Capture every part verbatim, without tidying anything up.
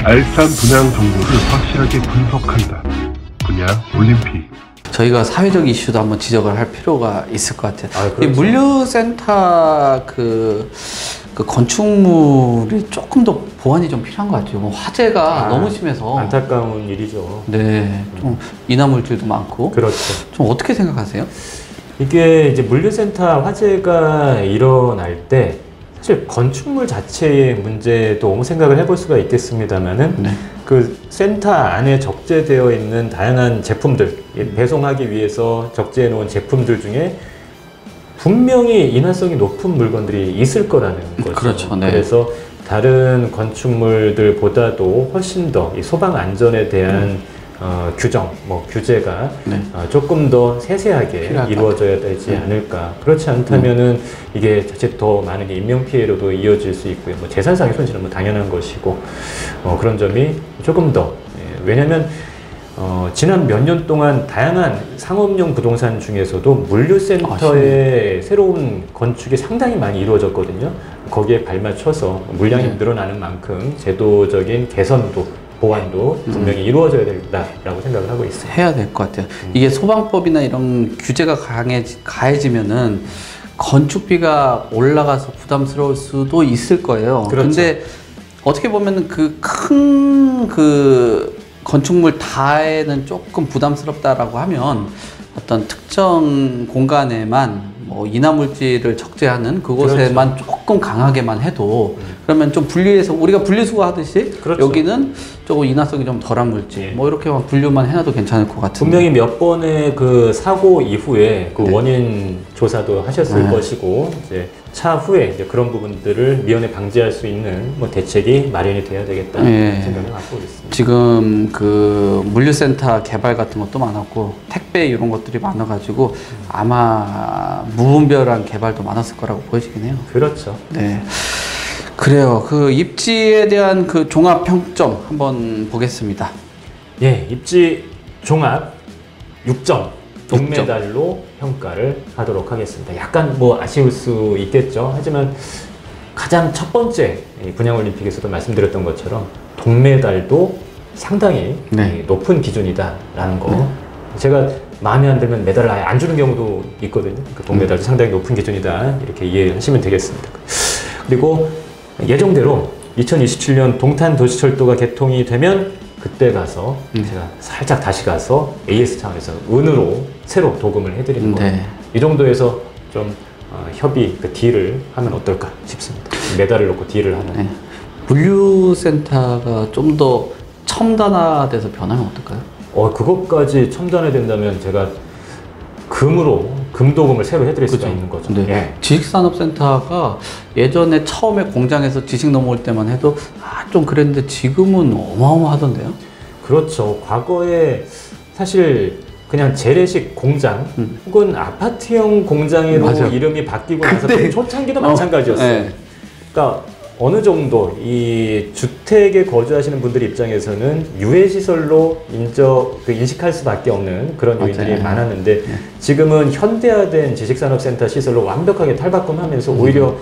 알찬 분양 정보를 확실하게 분석한다. 분양 올림픽. 저희가 사회적 이슈도 한번 지적을 할 필요가 있을 것 같아요. 아, 그렇죠. 이 물류센터 그, 그 건축물이 조금 더 보완이 좀 필요한 것 같아요. 뭐 화재가 아, 너무 심해서. 안타까운 일이죠. 네, 좀 인화물질도 많고. 그렇죠. 좀 어떻게 생각하세요? 이게 이제 물류센터 화재가 일어날 때 사실 건축물 자체의 문제도 너무 생각을 해볼 수가 있겠습니다만은 네. 그 센터 안에 적재되어 있는 다양한 제품들, 배송하기 위해서 적재해 놓은 제품들 중에 분명히 인화성이 높은 물건들이 있을 거라는 거죠. 그렇죠. 네. 그래서 다른 건축물들보다도 훨씬 더 이 소방 안전에 대한 음. 어, 규정, 뭐 규제가 네. 어, 조금 더 세세하게 이루어져야 되지 네. 않을까. 그렇지 않다면은 음. 이게 자칫 더 많은 인명 피해로도 이어질 수 있고요. 뭐 재산상의 손실은 뭐 당연한 것이고 어, 그런 점이 조금 더 예, 왜냐하면 어, 지난 몇 년 동안 다양한 상업용 부동산 중에서도 물류센터의 아, 새로운 건축이 상당히 많이 이루어졌거든요. 거기에 발맞춰서 물량이 네. 늘어나는 만큼 제도적인 개선도 보완도 분명히 음. 이루어져야 된다라고 생각을 하고 있어요. 해야 될 것 같아요. 음. 이게 소방법이나 이런 규제가 강해지, 가해지면은 건축비가 올라가서 부담스러울 수도 있을 거예요. 그렇죠. 근데 어떻게 보면 그 큰 그 건축물 다에는 조금 부담스럽다라고 하면 어떤 특정 공간에만 뭐 인화물질을 적재하는 그곳에만 그렇죠. 조금 강하게만 해도 음. 그러면 좀 분리해서 우리가 분리수거 하듯이 그렇죠. 여기는 조금 인화성이 좀 덜한 물질 예. 뭐 이렇게만 분류만 해놔도 괜찮을 것 같은데 분명히 몇 번의 그 사고 이후에 그 네. 원인 조사도 하셨을 네. 것이고 이제 차후에 이제 그런 부분들을 미연에 방지할 수 있는 뭐 대책이 마련이 돼야 되겠다 네. 생각을 갖고 있습니다. 지금 그 물류센터 개발 같은 것도 많았고 택배 이런 것들이 많아가지고 음. 아마 무분별한 개발도 많았을 거라고 보여지긴 해요. 그렇죠. 네. 그래요. 그 입지에 대한 그 종합 평점 한번 보겠습니다. 예, 입지 종합 육 점 동메달로 평가를 하도록 하겠습니다. 약간 뭐 아쉬울 수 있겠죠. 하지만 가장 첫 번째 분양올림픽에서도 말씀드렸던 것처럼 동메달도 상당히 네. 높은 기준이다라는 거. 네. 제가 마음에 안 들면 메달을 아예 안 주는 경우도 있거든요. 그 동메달도 음. 상당히 높은 기준이다. 이렇게 이해하시면 되겠습니다. 그리고 예정대로 이천이십칠 년 동탄도시철도가 개통이 되면 그때 가서 음. 제가 살짝 다시 가서 에이에스 차원에서 은으로 새로 도금을 해드리는 네. 거예요. 이 정도에서 좀 어, 협의, 그 딜을 하면 어떨까 싶습니다. 메달을 놓고 딜을 하는. 네. 물류센터가 좀 더 첨단화돼서 변하면 어떨까요? 어, 그것까지 첨단화된다면 제가 금으로 금도금을 새로 해드릴 그렇죠. 수가 있는 거죠. 네. 예. 지식산업센터가 예전에 처음에 공장에서 지식 넘어올 때만 해도 아, 좀 그랬는데 지금은 어마어마하던데요? 그렇죠. 과거에 사실 그냥 재래식 공장 음. 혹은 아파트형 공장으로 맞아. 이름이 바뀌고 나서 그때... 초창기도 어, 마찬가지였어요. 네. 그러니까 어느 정도 이 주택에 거주하시는 분들 입장에서는 유해시설로 인적, 그 인식할 수밖에 없는 그런 요인들이 맞아요. 많았는데 네. 지금은 현대화된 지식산업센터 시설로 완벽하게 탈바꿈하면서 음. 오히려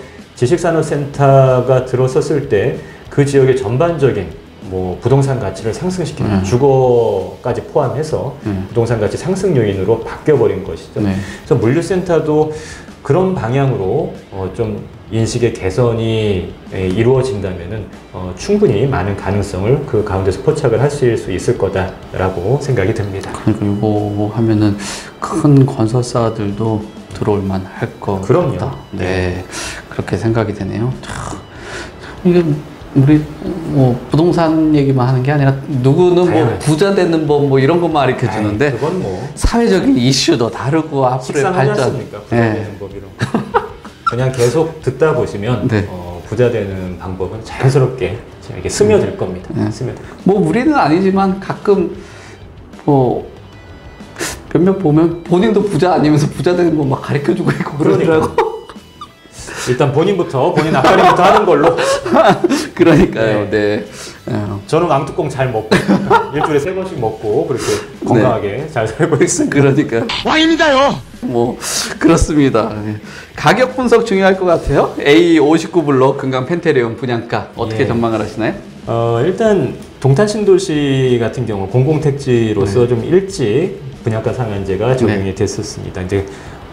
지식산업센터가 들어섰을 때 그 지역의 전반적인 뭐 부동산 가치를 상승시키는 음. 주거까지 포함해서 음. 부동산 가치 상승 요인으로 바뀌어버린 것이죠. 네. 그래서 물류센터도 그런 방향으로 어 좀 인식의 개선이 이루어진다면은 어 충분히 많은 가능성을 그 가운데서 포착을 하실 수 있을 거다라고 생각이 듭니다. 그러니까 이거 하면은 큰 건설사들도 들어올 만할 것 그럼요. 같다. 네, 그렇게 생각이 되네요. 참, 이게 우리 뭐 부동산 얘기만 하는 게 아니라 누구는 뭐 부자 되는 법 뭐 이런 것만 가르쳐 주는데 그건 뭐 사회적인 이슈도 다르고 앞으로의 발전. 식상하지 부자 네. 되는 법 이런 거. 그냥 계속 듣다 보시면 네. 어, 부자 되는 방법은 자연스럽게 이렇게 스며들 겁니다. 네. 스며들. 뭐 우리는 아니지만 가끔 뭐 몇몇 보면 본인도 부자 아니면서 부자 되는 거 막 가르쳐 주고 있고 그러더라고. 일단 본인부터 본인 앞가림부터 하는 걸로. 그러니까요. 네. 네. 저는 왕뚜껑 잘 먹고 일주일에 세 번씩 먹고 그렇게 건강하게 네. 잘 살고 있습니다. 그러니까 왕입니다요. 뭐 그렇습니다. 네. 가격 분석 중요할 것 같아요. 에이 오십구 블록 금강 펜테리온 분양가 어떻게 예. 전망을 하시나요? 어, 일단 동탄 신도시 같은 경우 공공택지로서 네. 좀 일찍 분양가 상한제가 적용이 네. 됐었습니다. 이제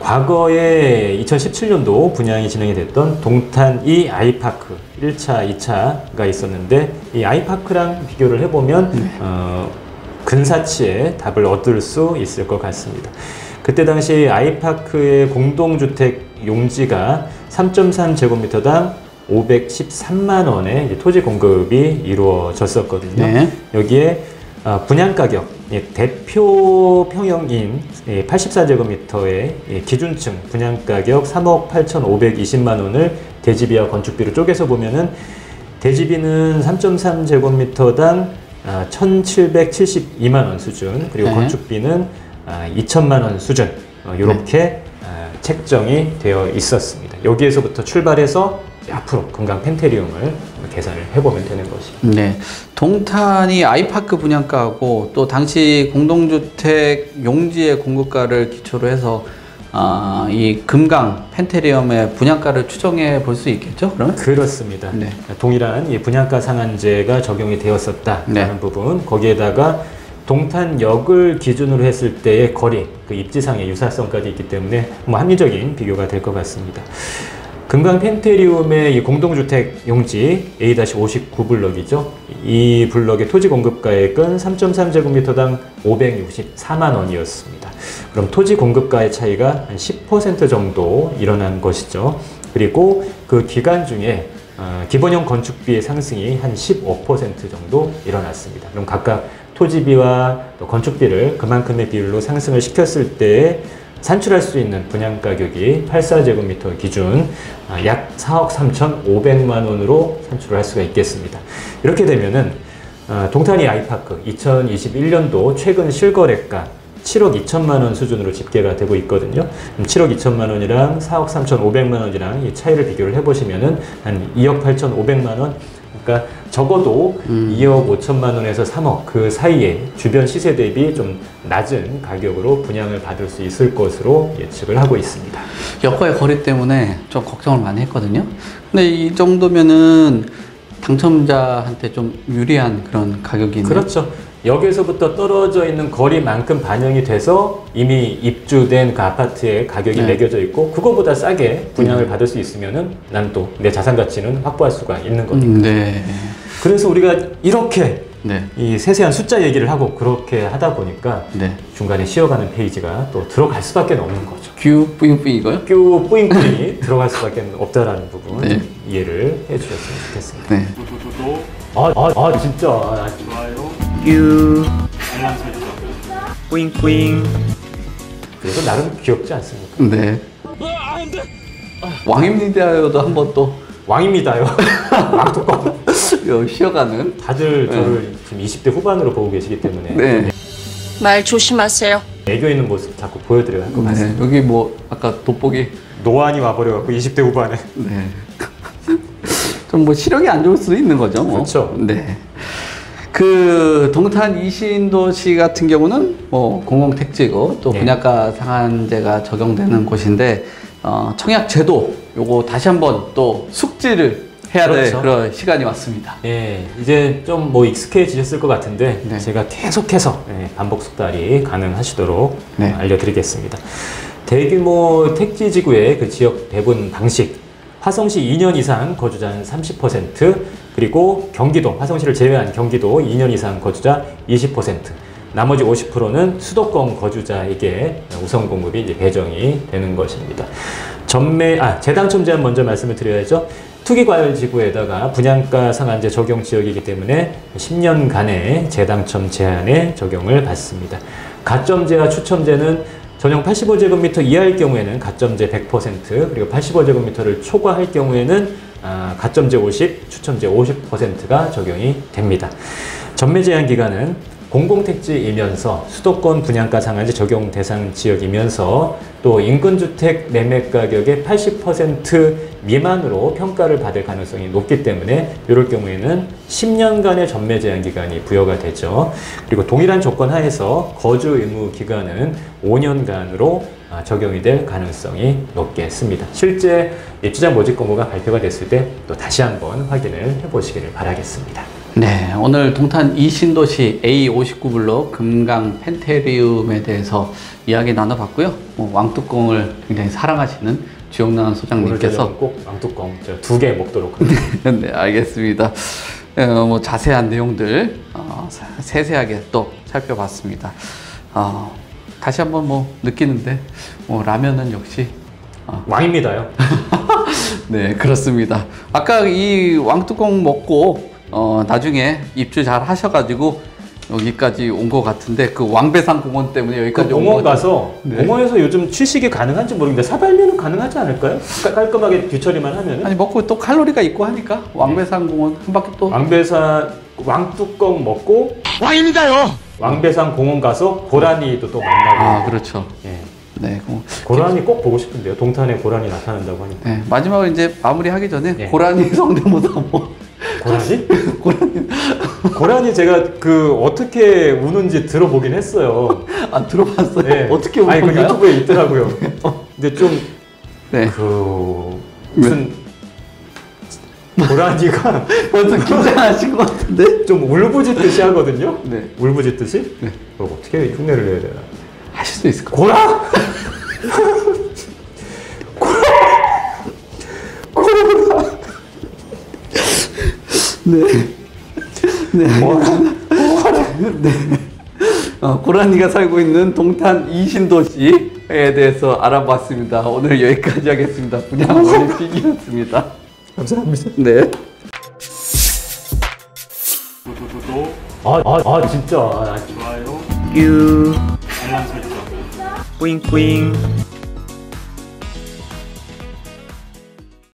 과거에 이천십칠 년도 분양이 진행이 됐던 동탄 이 아이파크 일 차, 이 차가 있었는데 이 아이파크랑 비교를 해보면 네. 어, 근사치의 답을 얻을 수 있을 것 같습니다. 그때 당시 아이파크의 공동주택 용지가 삼 점 삼 제곱미터당 오백십삼만 원의 이제 토지 공급이 이루어졌었거든요. 네. 여기에 어, 분양가격, 예, 대표 평형인 예, 팔십사 제곱미터의 예, 기준층 분양가격 삼억 팔천오백이십만 원을 대지비와 건축비로 쪼개서 보면은 대지비는 삼 점 삼 제곱미터당 아, 천칠백칠십이만 원 수준, 그리고 네. 건축비는 아, 이천만 원 수준, 어, 이렇게 네. 아, 책정이 되어 있었습니다. 여기에서부터 출발해서 앞으로 금강 펜테리움을 계산을 해보면 되는 것입니다. 네, 동탄이 아이파크 분양가하고 또 당시 공동주택 용지의 공급가를 기초로 해서 아, 이 금강 펜테리움의 분양가를 추정해 볼 수 있겠죠? 그러면? 그렇습니다. 네. 동일한 이 분양가 상한제가 적용이 되었었다는 네. 부분, 거기에다가 동탄역을 기준으로 했을 때의 거리, 그 입지상의 유사성까지 있기 때문에 뭐 합리적인 비교가 될 것 같습니다. 금강 펜테리움의 이 공동주택 용지 에이 오십구 블럭이죠. 이 블럭의 토지 공급가액은 삼 점 삼 제곱미터당 오백육십사만 원이었습니다. 그럼 토지 공급가의 차이가 한 십 퍼센트 정도 일어난 것이죠. 그리고 그 기간 중에 어, 기본형 건축비의 상승이 한 십오 퍼센트 정도 일어났습니다. 그럼 각각 토지비와 또 건축비를 그만큼의 비율로 상승을 시켰을 때 산출할 수 있는 분양가격이 팔십사 제곱미터 기준 약 사억 삼천오백만 원으로 산출을 할 수가 있겠습니다. 이렇게 되면은 동탄이 아이파크 이천이십일 년도 최근 실거래가 칠억 이천만 원 수준으로 집계가 되고 있거든요. 칠억 이천만 원이랑 사억 삼천오백만 원이랑 이 차이를 비교를 해보시면은 한 이억 팔천오백만 원, 그러니까 적어도 음. 이억 오천만 원에서 삼억 그 사이에 주변 시세 대비 좀 낮은 가격으로 분양을 받을 수 있을 것으로 예측을 하고 있습니다. 역과의 거리 때문에 좀 걱정을 많이 했거든요. 근데 이 정도면은 당첨자한테 좀 유리한 그런 가격이네요. 그렇죠. 역에서부터 떨어져 있는 거리만큼 반영이 돼서 이미 입주된 그 아파트의 가격이 네. 매겨져 있고 그거보다 싸게 분양을 음. 받을 수 있으면은 난 또 내 자산 가치는 확보할 수가 있는 거니까. 음, 네. 그래서 우리가 이렇게 네. 이 세세한 숫자 얘기를 하고 그렇게 하다 보니까 네. 중간에 쉬어가는 페이지가 또 들어갈 수밖에 없는 거죠. 큐 뿌잉뿌잉 이거요? 큐 뿌잉뿌잉이 들어갈 수밖에 없다라는 부분 네. 이해를 해주셨으면 좋겠습니다. 네. 아, 아, 아 진짜. 좋아요. 큐. 알람 설정. 뿌잉뿌잉. 그래서 나름 귀엽지 않습니까? 네. 왕입니다요도 한번 또. 왕입니다요. 왕뚜껑. 쉬어가는. 다들 저를 네. 지금 이십 대 후반으로 보고 계시기 때문에. 네. 말 조심하세요. 애교 있는 모습 자꾸 보여드려야 할 것 같습니다. 네. 여기 뭐 아까 돋보기. 노안이 와버려갖고 이십 대 후반에. 네. 좀 뭐 시력이 안 좋을 수도 있는 거죠. 뭐. 그렇죠. 네. 그 동탄 이신도시 같은 경우는 뭐 공공택지고 또 분양가 상한제가 적용되는 곳인데 어, 청약제도 요거 다시 한번 또 숙지를 해야 될 그렇죠. 그런 시간이 왔습니다. 예, 이제 좀 뭐 익숙해지셨을 것 같은데 네. 제가 계속해서 예, 반복 숙달이 가능하시도록 네. 알려드리겠습니다. 대규모 택지지구의 그 지역 배분 방식, 화성시 이 년 이상 거주자는 삼십 퍼센트, 그리고 경기도, 화성시를 제외한 경기도 이 년 이상 거주자 이십 퍼센트, 나머지 오십 퍼센트는 수도권 거주자에게 우선 공급이 이제 배정이 되는 것입니다. 전매, 아, 재당첨 제한 먼저 말씀을 드려야죠. 투기과열지구에다가 분양가 상한제 적용 지역이기 때문에 십 년간의 재당첨 제한에 적용을 받습니다. 가점제와 추첨제는 전용 팔십오 제곱미터 이하일 경우에는 가점제 백 퍼센트, 그리고 팔십오 제곱미터를 초과할 경우에는 아, 가점제 오십, 추첨제 오십 퍼센트가 적용이 됩니다. 전매 제한 기간은 공공택지이면서 수도권 분양가 상한제 적용 대상 지역이면서 또 인근주택 매매 가격의 팔십 퍼센트 미만으로 평가를 받을 가능성이 높기 때문에 이럴 경우에는 십 년간의 전매 제한 기간이 부여가 되죠. 그리고 동일한 조건 하에서 거주 의무 기간은 오 년간으로 적용이 될 가능성이 높겠습니다. 실제 입주자 모집 공고가 발표가 됐을 때 또 다시 한번 확인을 해보시기를 바라겠습니다. 네, 오늘 동탄 이신도시 에이 오십구 블록 금강 펜테리움에 대해서 이야기 나눠봤고요. 뭐 왕뚜껑을 굉장히 사랑하시는 주영란 소장님께서 오늘 꼭 왕뚜껑 두 개 먹도록 하겠습니다. 네, 알겠습니다. 어, 뭐 자세한 내용들 어, 세세하게 또 살펴봤습니다. 어, 다시 한번 뭐 느끼는데 뭐 라면은 역시 어, 왕입니다요. 네, 그렇습니다. 아까 이 왕뚜껑 먹고 어, 나중에 입주 잘 하셔가지고 여기까지 온 것 같은데 그 왕배산 공원 때문에 여기까지 그 온 공원 것 가서 네. 공원에서 요즘 취식이 가능한지 모르겠는데 사발면은 가능하지 않을까요? 깔- 깔끔하게 뒤처리만 하면은. 아니 먹고 또 칼로리가 있고 하니까 왕배산 공원 한 바퀴 또 왕배산 왕뚜껑 먹고 왕입니다요. 왕배산 공원 가서 고라니도 또 만나고. 아, 그렇죠. 예. 네, 그- 고라니 꼭 보고 싶은데요. 동탄에 고라니 나타난다고 하니까. 네, 마지막으로 이제 마무리하기 전에 네. 고라니 성대모사 뭐 고라니? 고라니 고라니 제가 그 어떻게 우는지 들어보긴 했어요. 안 들어봤어요. 네. 어떻게 아니 그 우는가요? 유튜브에 있더라고요. 근데 좀 네, 그 무슨 고라니가 완전 긴장하신 것 같은데. 좀 울부짖듯이 하거든요. 네, 울부짖듯이. 네. 그걸 어떻게 흉내를 내야 되나? 하실 수 있을 것 고라? 네. 네. 네. 어, 고라니가 살고 있는 동탄 이신도시에 대해서 알아봤습니다. 오늘 여기까지 하겠습니다. 분양 올림픽이었습니다. 감사합니다. 네. 구독, 아, 아, 아 진짜. 아, 좋아요, 유 알람 설정. 뿌잉뿌잉.